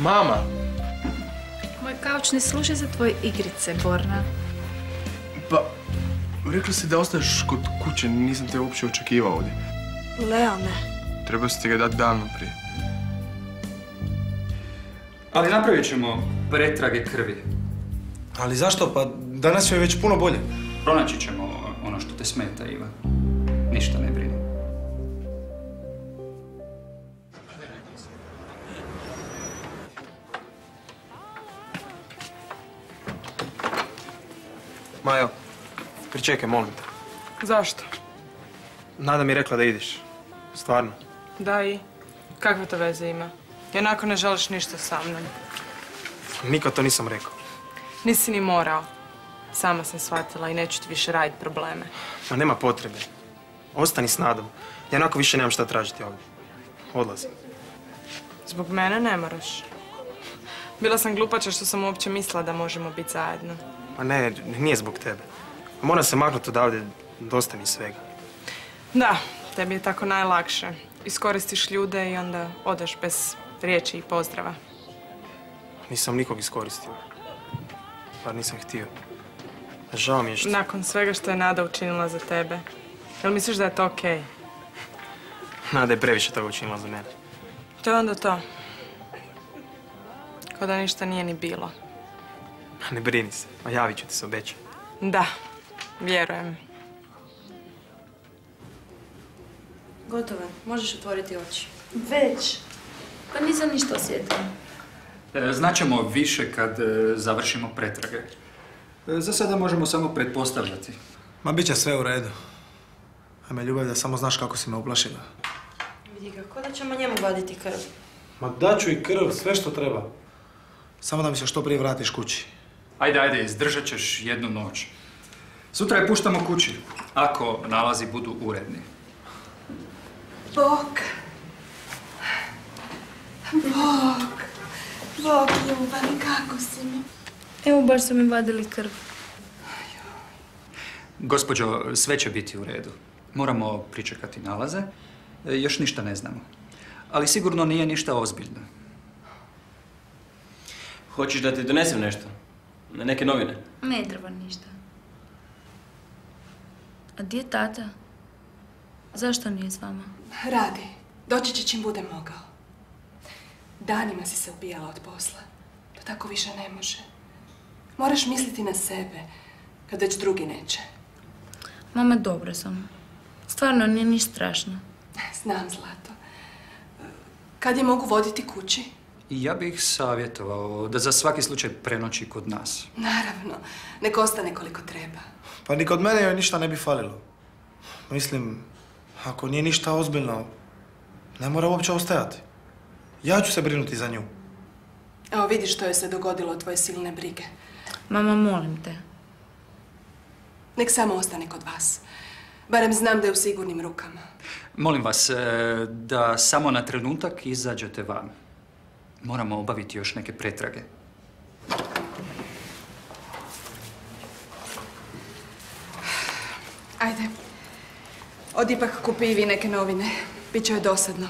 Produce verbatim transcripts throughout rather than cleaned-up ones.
Mama! Moj kauč ne služi za tvoje igrice, Borna. Pa, rekla si da ostaješ kod kuće, nisam te uopće očekivao ovdje. Leone. Trebao si ti ga dati davno prije. Ali napravit ćemo pretrage krvi. Ali zašto? Pa danas joj je već puno bolje. Pronaći ćemo ono što te smeta, Iva. Ništa ne brini. Majo, pričekaj, molim te. Zašto? Nada mi je rekla da ideš. Stvarno. Da i? Kakve to veze ima? Jednako ne želiš ništa sa mnom. Nikad to nisam rekao. Nisi ni morao. Sama sam shvatila i neću ti više raditi probleme. Ma nema potrebe. Ostani s Nadom. Jednako više nemam šta tražiti ovdje. Odlazim. Zbog mene ne moraš. Bila sam glupača što sam uopće mislila da možemo biti zajedno. Ma ne, nije zbog tebe. Moram se maknuti odavde, dosta mi svega. Da, tebi je tako najlakše. Iskoristiš ljude i onda odeš bez riječi i pozdrava. Nisam nikog iskoristio. Bar nisam htio. Žao mi je što... Nakon svega što je Nada učinila za tebe. Jel misliš da je to okej? Nada je previše toga učinila za mene. To je onda to. Kao da ništa nije ni bilo. Ne brini se, a javit ću ti se, obećam. Da, vjerujem. Gotovo, možeš otvoriti oči. Već? Pa nisam ništa osjetila. Znaćemo više kad e, završimo pretrage. E, za sada možemo samo pretpostavljati. Ma bit će sve u redu. Ajme, ljubav, da samo znaš kako si me uplašila. Vidi ga, ko da ćemo njemu vaditi krv? Ma daću i krv, sve što treba. Samo da mi se što prije vratiš kući. Ajde, ajde, izdržat ćeš jednu noć. Sutra je puštamo kući, ako nalazi budu uredni. Bog! Bog! Bog, ljubavi, kako si mi? Evo, baš su mi vadili krv. Gospođo, sve će biti u redu. Moramo pričekati nalaze. E, još ništa ne znamo. Ali sigurno nije ništa ozbiljno. Hoćeš da ti donesem nešto? Neke novine? Ne treba ništa. A gdje je tata? Zašto nije s vama? Radi. Doći će čim bude mogao. Danima si se ubijala od posla. To tako više ne može. Moraš misliti na sebe, kad već drugi neće. Mama, dobro sam. Stvarno, nije ništa strašno. Znam, Zlato. Kad je mogu voditi kući? I ja bih savjetovao da za svaki slučaj prenoći kod nas. Naravno. Nek ostane koliko treba. Pa ni kod mene joj ništa ne bi falilo. Mislim, ako nije ništa ozbiljno, ne mora uopće ostajati. Ja ću se brinuti za nju. Evo, vidiš što je se dogodilo od tvoje silne brige. Mama, molim te. Nek samo ostane kod vas. Barem znam da je u sigurnim rukama. Molim vas da samo na trenutak izađete van. Moramo obaviti još neke pretrage. Ajde. Odi ipak kupi i vi neke novine. Biće joj dosadno.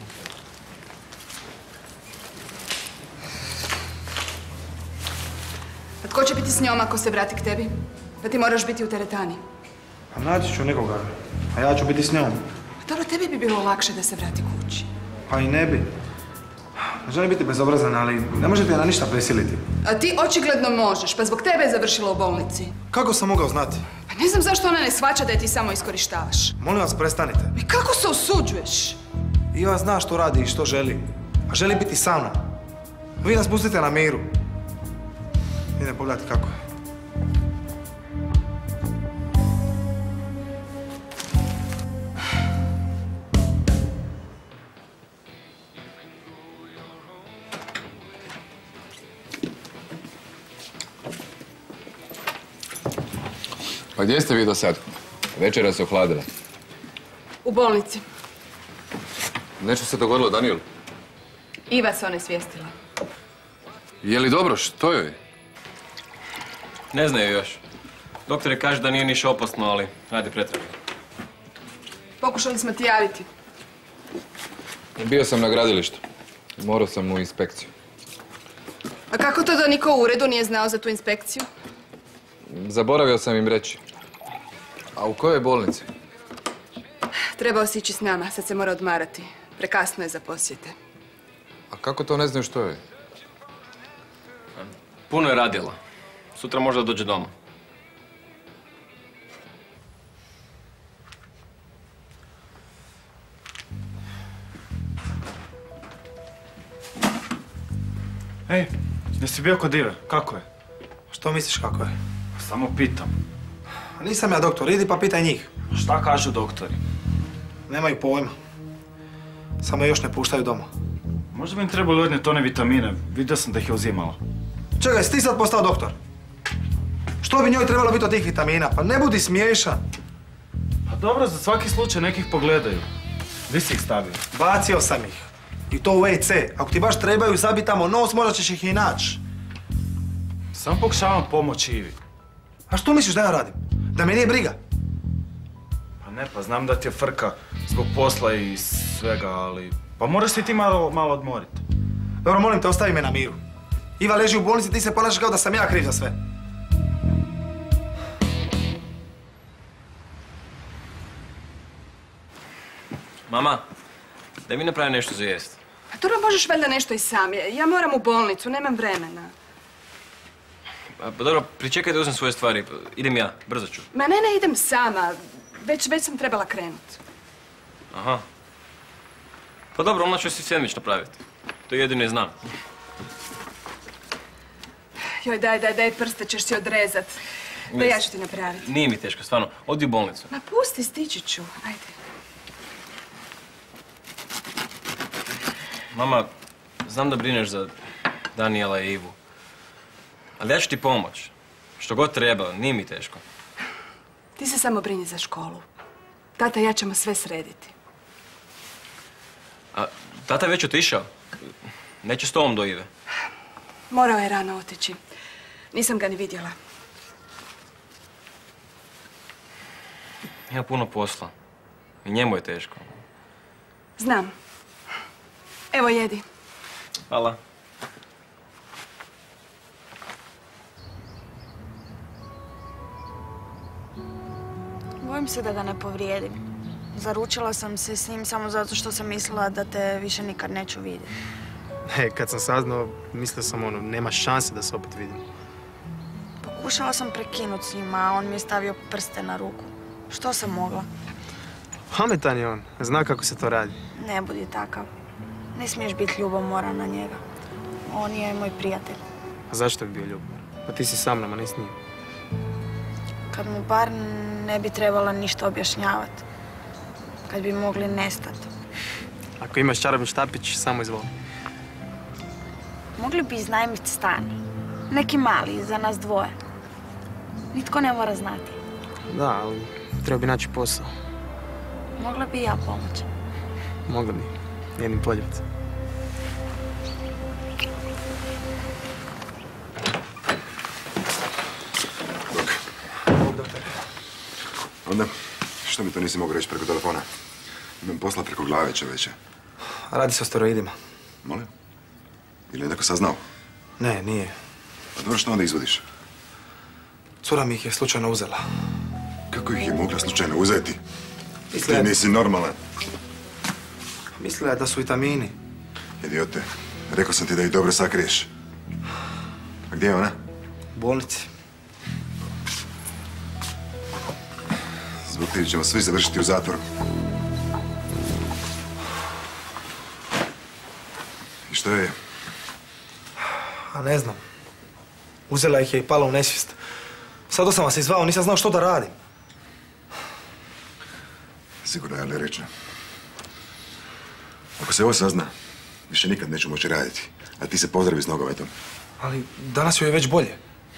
A tko će biti s njom ako se vrati k tebi? Da ti moraš biti u teretani. A naći ću nekoga, a ja ću biti s njom. Dobro, tebi bi bilo lakše da se vrati kući. Pa i ne bi. Ne želim biti bezobrazan, ali ne možete je na ništa prisiliti. A ti očigledno možeš, pa zbog tebe je završila u bolnici. Kako sam mogao znati? Pa ne znam zašto ona ne shvaća da je ti samo iskorištavaš. Molim vas, prestanite. I kako se usuđuješ? Iva zna što radi i što želi. A želi biti sa mnom. Vi nas pustite na miru. Idem pogledati kako je. Pa gdje ste vi do sad? Večera se ohladila. U bolnici. Nešto se dogodilo, Daniel? Iva se onesvijestila. Je li dobro? Što joj? Ne znaju još. Doktore kaže da nije niš opasno, ali ajde pretrage. Pokušali smo ti javiti. Bio sam na gradilištu. Morao sam u inspekciju. A kako to da niko u uredu nije znao za tu inspekciju? Zaboravio sam im reći. A u kojoj bolnici? Trebao si ići s nama, sad se mora odmarati. Prekasno je za posjete. A kako to ne znaju što je? Puno je radila. Sutra možda dođe doma. Ej, jesi bio kod Ive? Kako je? Što misliš kako je? Samo pitam. Nisam ja doktor, idi pa pitaj njih. Šta kažu doktori? Nemaju pojma. Samo je još ne puštaju doma. Možda bi im trebalo odnijeti one vitamine. Vidio sam da ih je uzimala. Čekaj, jesi ti sad postao doktor? Što bi njoj trebalo biti od tih vitamina? Pa ne budi smiješan. Pa dobro, za svaki slučaj nekih pogledaju. Gdje si ih stavio? Bacio sam ih. I to u ve ce. Ako ti baš trebaju zabiti tamo nos, možda ćeš ih i naći. Sam pokušavam pomoći Ivi. A što misliš da ja radim? Da me nije briga? Pa ne, pa znam da ti je frka zbog posla i svega, ali... Pa moraš se ti malo, malo odmoriti. Dobro, molim te, ostavi me na miru. Iva leži u bolnici, ti se ponašaš kao da sam ja kriv za sve. Mama, daj mi napravi nešto za jest. Pa dobro, možeš valjda nešto i sam. Ja moram u bolnicu, nemam vremena. Pa dobro, pričekaj da uzmem svoje stvari. Idem ja, brzo ću. Ma ne, ne, idem sama. Već, već sam trebala krenuti. Aha. Pa dobro, onda ću si sendvič napraviti. To jedino i znam. Joj, daj, daj, daj, prste ćeš si odrezat. Da ja ću ti napraviti. Nije mi teško, stvarno. Odi u bolnicu. Ma pusti, stići ću. Ajde. Mama, znam da brineš za Danijela i Ivu. Ali ja ću ti pomoć. Što god treba, nije mi teško. Ti se samo brini za školu. Tata i ja ćemo sve srediti. A tata je već otišao? Neće s tobom do Ive? Morao je rano otići. Nisam ga ni vidjela. Ima puno posla. I njemu je teško. Znam. Evo, jedi. Hvala. Bojim se da ga ne povrijedim. Zaručila sam se s njim samo zato što sam mislila da te više nikad neću vidjeti. E, kad sam saznao, mislio sam ono, nema šanse da se opet vidim. Pokušala sam prekinuti s njima, a on mi je stavio prste na ruku. Što sam mogla? Pametan je on, zna kako se to radi. Ne budi takav. Ne smiješ biti ljubomoran na njega. On je moj prijatelj. A zašto bi bio ljubomoran? Pa ti si sa mnom, a ne s njim. Kad mu bar ne bi trebala ništa objašnjavati. Kad bi mogli nestati. Ako imaš čarobni štapić, samo izvoli. Mogli bi iznajmiti stan. Neki mali, za nas dvoje. Nitko ne mora znati. Da, ali treba bi naći posao. Mogla bi i ja pomoći. Mogla bi. Jednim poljubcem. Dok. Onda, što mi to nisi mogao reći preko telefona? Imam posla preko glave čoveče. Radi se o steroidima. Molim? Ili je neko saznao? Ne, nije. Pa dobro, što onda izvodiš? Cura mi ih je slučajno uzela. Kako ih je mogla slučajno uzeti? Mislila Ti je... nisi normalan. Mislila je da su vitamini. Idiote, rekao sam ti da ih dobro sakriješ. A gdje je ona? U bolnici. Zbog tebi ćemo svi završiti u zatvoru. I što je? A ne znam. Uzela ih je i pala u nesvijest. Sada sam vas izvao, nisam znao što da radim. Sigurno je, ali reče. Ako se ovo sazna, više nikad neću moći raditi. A ti se pozdravi s nogometom. Ali danas joj je već bolje.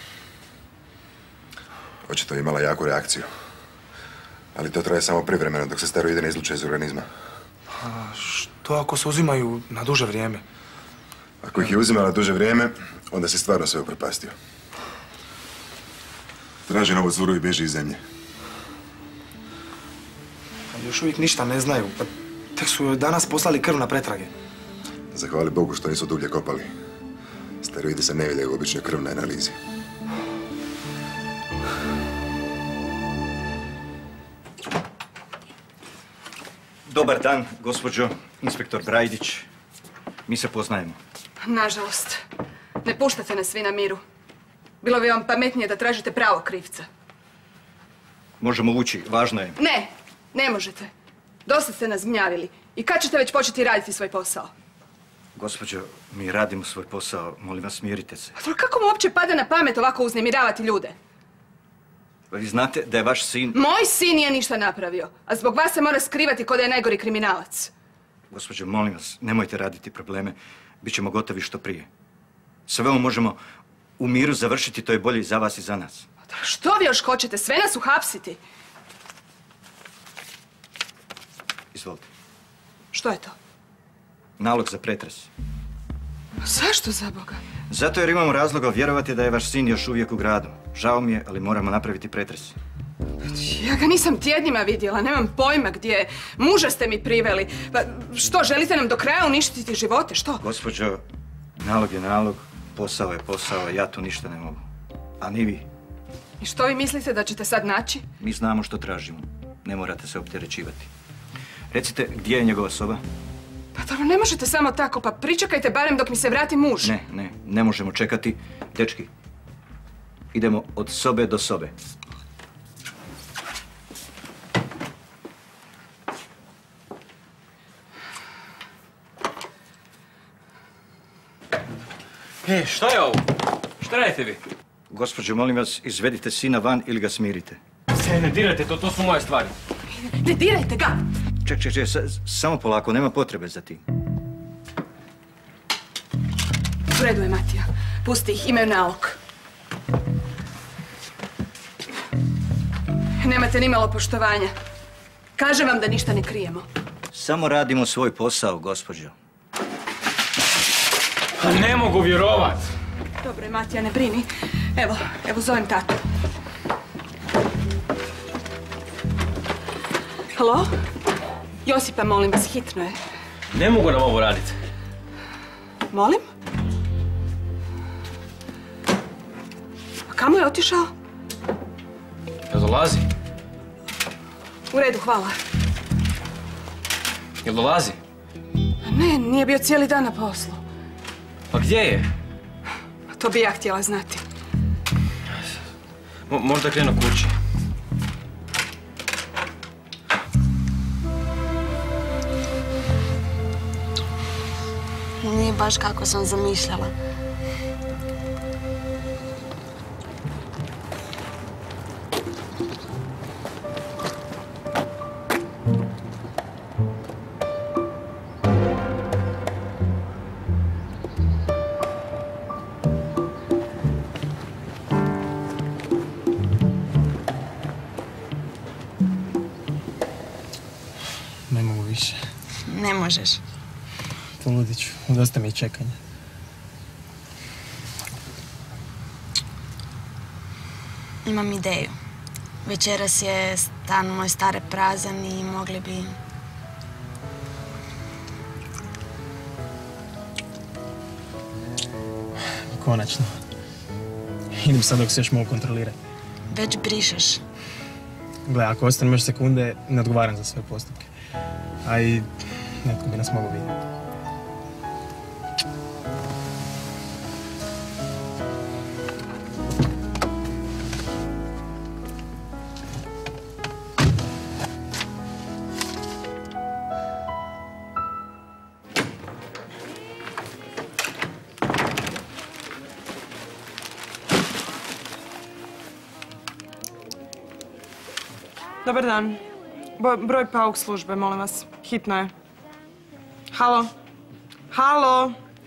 Očito je imala jaku reakciju. Ali to traje samo privremeno dok se steroidi ne izluče iz organizma. A što ako se uzimaju na duže vrijeme? Ako ih je uzimala duže vrijeme, onda se stvarno sve upropastio. Traži novu curu i bježi iz zemlje. Ali još uvijek ništa ne znaju. Pa tek su joj danas poslali krv na pretrage. Zahvali Bogu što nisu dublje kopali. Steroidi se ne vide u običnoj krvnoj analizi. Dobar dan, gospođo inspektor Brajdić. Mi se poznajemo. Nažalost, ne puštate nas svi na miru. Bilo bi vam pametnije da tražite pravo krivca. Možemo ući, važno je. Ne, ne možete. Dosta ste nas gnjavili. I kad ćete već početi raditi svoj posao? Gospođo, mi radimo svoj posao. Molim vas, smirite se. A kako mu uopće pada na pamet ovako uznemiravati ljude? Vi znate da je vaš sin... Moj sin nije ništa napravio, a zbog vas se mora skrivati ko da je najgori kriminalac. Gospođo, molim vas, nemojte raditi probleme. Bićemo gotovi što prije. Sve ovo možemo u miru završiti, to je bolje i za vas i za nas. Što vi još hoćete? Sve nas uhapsiti? Izvolite. Što je to? Nalog za pretres. Zašto, za Boga? Zato jer imamo razloga vjerovati da je vaš sin još uvijek u gradu. Žao mi je, ali moramo napraviti pretres. Ja ga nisam tjednima vidjela, nemam pojma gdje je. Muža ste mi priveli. Pa što, želite nam do kraja uništiti živote, što? Gospođo, nalog je nalog, posao je posao, ja tu ništa ne mogu. A ni vi. I što vi mislite da ćete sad naći? Mi znamo što tražimo. Ne morate se opterećivati. Recite, gdje je njegova soba? Pa dobro, ne možete samo tako, pa pričekajte barem dok mi se vrati muž. Ne, ne, ne možemo čekati. Dečki, idemo od sobe do sobe. E, šta je ovo? Šta radite vi? Gospođo, molim vas, izvedite sina van ili ga smirite. Se ne dirajte, to, to su moje stvari. Ne dirajte ga! Ček, ček, ček, samo polako, nema potrebe za tim. U redu je, Matija. Pusti ih, imaju nalog. Nemate ni malo poštovanja. Kažem vam da ništa ne krijemo. Samo radimo svoj posao, gospođo. Pa ne mogu vjerovat. Dobro je, Matija, ne brini. Evo, evo zovem tatu. Halo? Josipa, molim vas, hitno je. Ne mogu nam ovo raditi. Molim? A kamo je otišao? Jel dolazi? U redu, hvala. Jel dolazi? Ne, nije bio cijeli dan na poslu. Pa gdje je? To bi ja htjela znati. Mo- možda krenu kući. Nije baš kako sam zamišljala. Ne mogu više. Ne možeš. Poludit ću. Dosta mi je čekanja. Imam ideju. Večeras je stan moj stare prazan i mogli bi... Konačno. Idem sad dok se još mogu kontrolirati. Već brišeš. Gle, ako ostanem još sekunde, ne odgovaram za sve postupke. A i netko bi nas mogao vidjeti. Dobar dan. Bo- broj pauk službe, molim vas. Hitno je. Halo? Halo?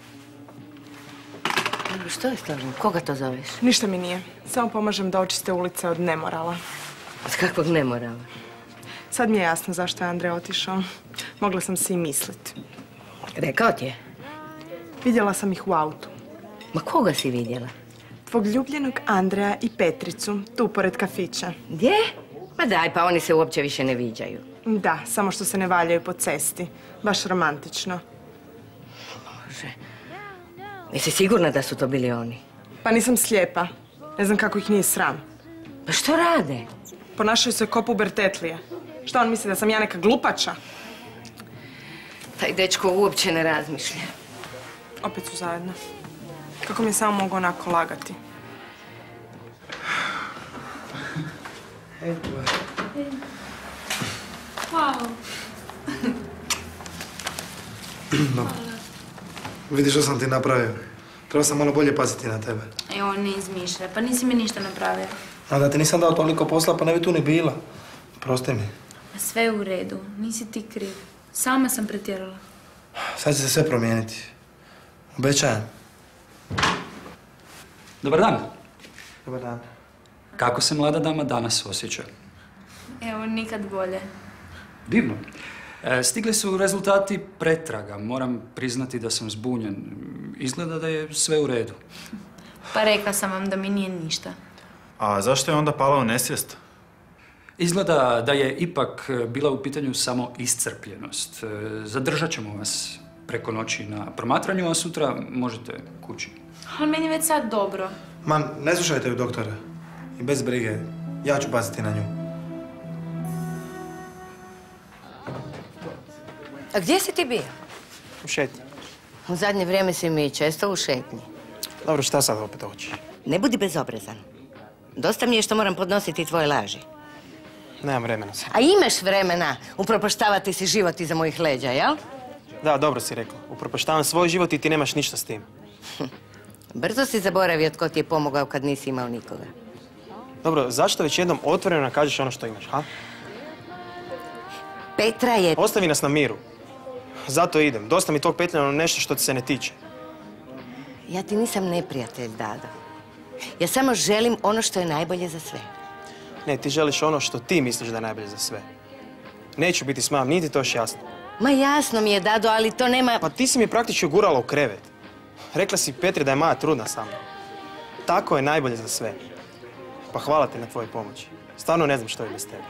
Što je stvarno? Koga to zoveš? Ništa mi nije. Samo pomažem da očiste ulice od nemorala. Od kakvog nemorala? Sad mi je jasno zašto je Andrej otišao. Mogla sam si i misliti. Rekao ti je? Vidjela sam ih u autu. Ma koga si vidjela? Tvog ljubljenog Andreja i Petricu, tu pored kafića. Gdje? Ma daj, pa oni se uopće više ne viđaju. Da, samo što se ne valjaju po cesti. Baš romantično. Bože. Jesi sigurna da su to bili oni? Pa nisam slijepa. Ne znam kako ih nije sram. Pa što rade? Ponašaju se ko pubertetlije. Šta on misli, da sam ja neka glupača? Taj dečko uopće ne razmišlja. Opet su zajedno. Kako mi je samo mogu onako lagati? Hvala. No. Vidiš što sam ti napravio. Treba sam malo bolje paziti na tebe. Evo, ne izmišlja, pa nisi mi ništa napravio. A da ti nisam dao toliko posla, pa ne bi tu ni bila. Prosti mi. Sve je u redu, nisi ti kriv. Sama sam pretjerala. Sad će se sve promijeniti. Obećajem. Dobar dan. Dobar dan. Kako se mlada dama danas osjeća? Evo, nikad bolje. Divno. E, stigli su rezultati pretraga. Moram priznati da sam zbunjen. Izgleda da je sve u redu. Pa rekla sam vam da mi nije ništa. A zašto je onda pala u nesvijest? Izgleda da je ipak bila u pitanju samo iscrpljenost. E, zadržat ćemo vas preko noći na promatranju, a sutra možete kući. Ali meni je već sad dobro. Man, ne slušajte ju, doktore. I bez brige. Ja ću paziti na nju. A gdje si ti bio? U šetnji. U zadnje vrijeme si mi često u šetnji. Dobro, šta sad opet hoćeš? Ne budi bezobrazan. Dosta mi je što moram podnositi tvoje laži. Nemam vremena sad. A imaš vremena upropaštavati si život iza mojih leđa, jel? Da, dobro si rekla. Upropaštavam svoj život i ti nemaš ništa s tim. Brzo si zaboravio tko ti je pomogao kad nisi imao nikoga. Dobro, zašto već jednom otvoreno ne kažeš ono što imaš, ha? Petra je... Ostavi nas na miru. Zato idem. Dosta mi tog petljanja nešto što ti se ne tiče. Ja ti nisam neprijatelj, Dado. Ja samo želim ono što je najbolje za sve. Ne, ti želiš ono što ti misliš da je najbolje za sve. Neću biti s mamom, nije ti to još jasno. Ma jasno mi je, Dado, ali to nema... Pa ti si mi praktički gurala u krevet. Rekla si Petri da je Maja trudna sa mnom. Tako je najbolje za sve. Pa hvala ti na tvojoj pomoći. Stvarno ne znam što je bez tebe.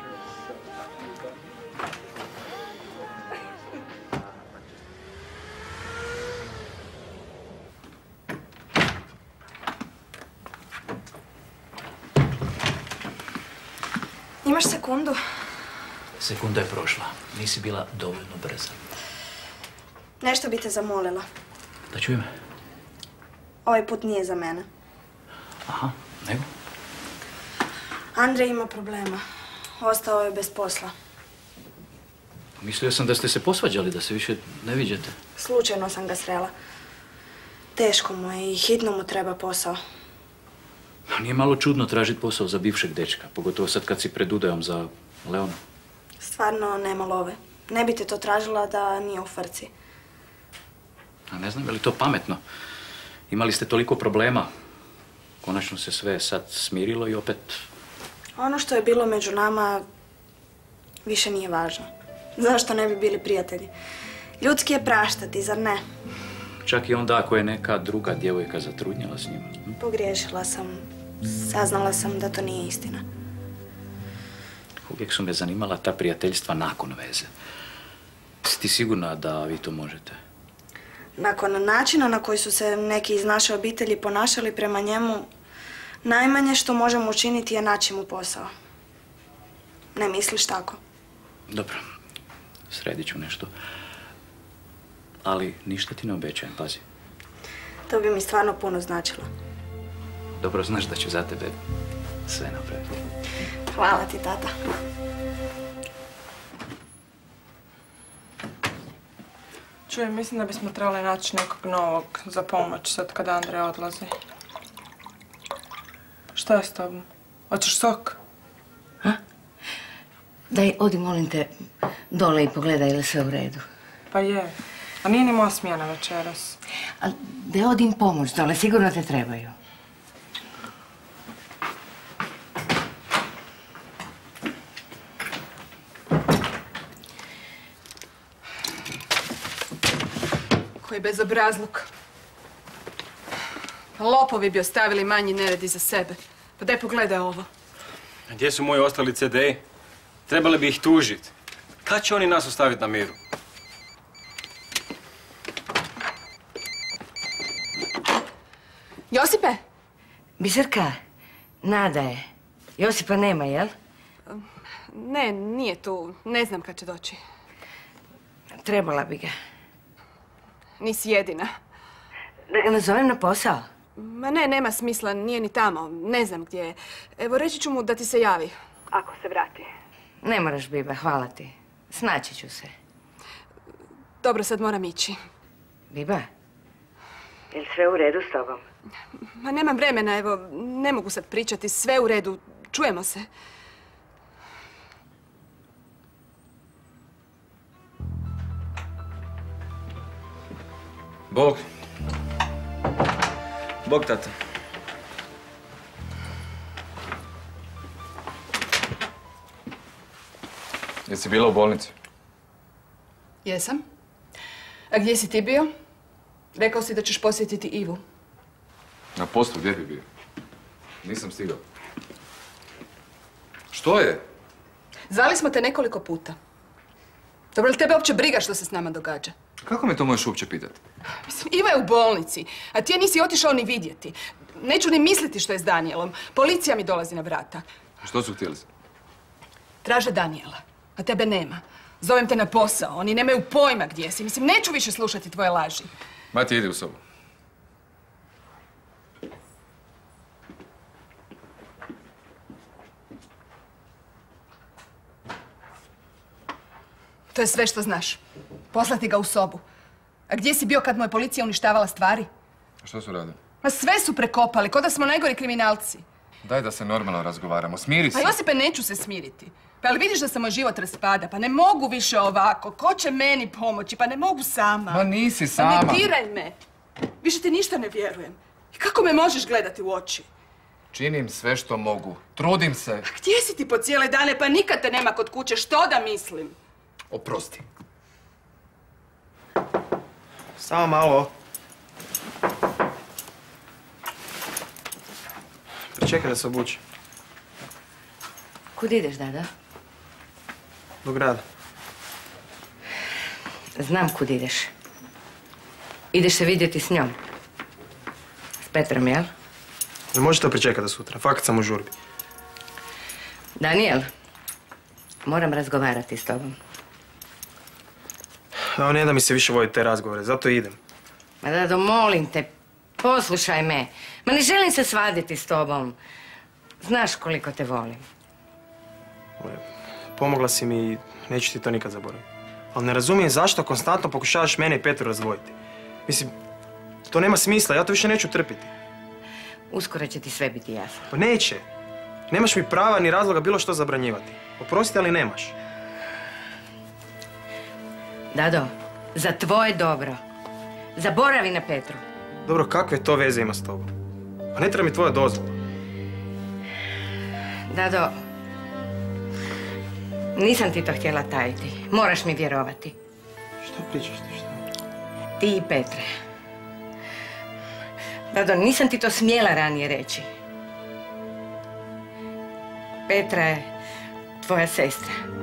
Imaš sekundu? Sekunda je prošla. Nisi bila dovoljno brza. Nešto bi te zamolila. Da čujem. Ovaj put nije za mene. Aha, nego? Andrej ima problema. Ostao je bez posla. Mislio sam da ste se posvađali, da se više ne viđate. Slučajno sam ga srela. Teško mu je i hitno mu treba posao. Nije malo čudno tražiti posao za bivšeg dečka, pogotovo sad kad si pred udajom za Leona. Stvarno nema love. Ne bi te to tražila da nije u frci. A ne znam, je li to pametno? Imali ste toliko problema. Konačno se sve sad smirilo i opet... Ono što je bilo među nama više nije važno. Zašto ne bi bili prijatelji? Ljudski je praštati, zar ne? Čak i onda ako je neka druga djevojka zatrudnjela s njima. Hm? Pogriješila sam. Saznala sam da to nije istina. Uvijek su me zanimala ta prijateljstva nakon veze. Si ti sigurna da vi to možete? Nakon načina na koji su se neki iz naše obitelji ponašali prema njemu, najmanje što možemo učiniti je naći mu posao. Ne misliš tako? Dobro, sredit ću nešto. Ali ništa ti ne obećajem, pazi. To bi mi stvarno puno značilo. Dobro, znaš da ću za tebe sve napraviti. Hvala ti, tata. Čujem, mislim da bismo trebali naći nekog novog za pomoć sad kad Andrej odlazi. Šta je s tobom? Hoćeš sok? Ha? Daj, odi, molim te, dole i pogledaj ili sve u redu. Pa je. A nije ni moja smjena večeras. Ali da odim pomoć dole, sigurno te trebaju. Koji bezobrazluk. Lopovi bi ostavili manji nered iza sebe. Pa daj pogledaj ovo. A gdje su moji ostali ce de? Trebali bi ih tužiti. Kad će oni nas ostaviti na miru? Biserka, Nada je. Josipa nema, jel? Ne, nije tu. Ne znam kad će doći. Trebala bi ga. Nisi jedina. Da ga nazovem na posao? Ma ne, nema smisla, nije ni tamo. Ne znam gdje je. Evo, reći ću mu da ti se javi. Ako se vrati. Ne moraš, Biba, hvala ti. Snaći ću se. Dobro, sad moram ići. Biba, je li sve u redu s tobom? Ma nemam vremena, evo, ne mogu sad pričati. Sve u redu. Čujemo se. Bog. Bog, tata. Jesi bila u bolnici? Jesam. A gdje si ti bio? Rekao si da ćeš posjetiti Ivu. Na poslu, gdje bi bio? Nisam stigao. Što je? Zvali smo te nekoliko puta. Dobro, li tebe uopće briga što se s nama događa? Kako me to možeš uopće pitati? Mislim, Iva je u bolnici, a ti je nisi otišao ni vidjeti. Neću ni misliti što je s Danijelom. Policija mi dolazi na vrata. Što su htjeli? Traže Daniela, a tebe nema. Zovem te na posao, oni nemaju pojma gdje si. Mislim, neću više slušati tvoje laži. Mati, idi u sobu. To je sve što znaš. Poslati ga u sobu. A gdje si bio kad mu je policija uništavala stvari? A što su radili? Ma sve su prekopali, ko da smo najgori kriminalci. Daj da se normalno razgovaramo, smiri se. Pa Josipe, neću se smiriti. Pa ali vidiš da se moj život raspada, pa ne mogu više ovako. Ko će meni pomoći? Pa ne mogu sama. Ma nisi sama. Pa ne diraj me. Više ti ništa ne vjerujem. I kako me možeš gledati u oči? Činim sve što mogu. Trudim se. A gdje si ti po cijele dane? Pa nikad te nema kod kuće. Što da mislim? Oprosti. Samo malo. Pričekaj da se obuči. Kud ideš, Dada? Do grada. Znam kud ideš. Ideš se vidjeti s njom. S Petrom, jel? Ne možete pričekati do sutra. Fakat sam u žurbi. Daniel, moram razgovarati s tobom. Evo, ne da mi se više voditi te razgovore, zato idem. Ma Dado, molim te, poslušaj me. Ma ne želim se svaditi s tobom. Znaš koliko te volim. Pomogla si mi i neću ti to nikad zaboraviti. Ali ne razumijem zašto konstantno pokušavaš mene i Petru razdvojiti. Mislim, to nema smisla, ja to više neću trpiti. Uskoro će ti sve biti jasno. Pa neće. Nemaš mi prava ni razloga bilo što zabranjivati. Oprosti, ali nemaš. Dado, za tvoje dobro. Zaboravi na Petru. Dobro, kakve to veze ima s tobom? Pa ne treba mi tvoja dozvola. Dado, nisam ti to htjela tajiti. Moraš mi vjerovati. Što pričaš ti, što? Ti i Petre. Dado, nisam ti to smjela ranije reći. Petra je tvoja sestra.